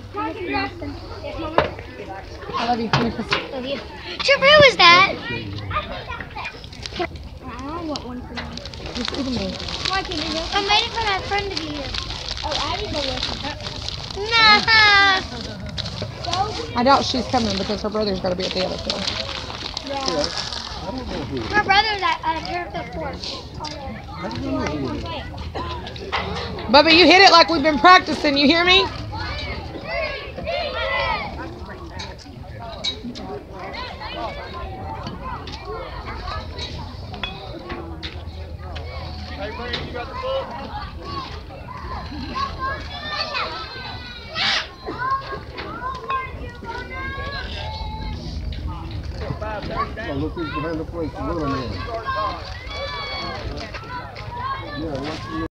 I love you. Love you. Trevor, who is that? I want one for me. Just give me. Why can't you go? I'm waiting for my friend to be here. Oh, Addie's a listen. Nah. I doubt she's coming because her brother's got to be at the other field. Yeah. My brother's at Fairfield Court. Bubba, you hit it like we've been practicing. You hear me? Hey, Brandon, you got the book? Oh, look who's behind the plate. The little man. Yeah,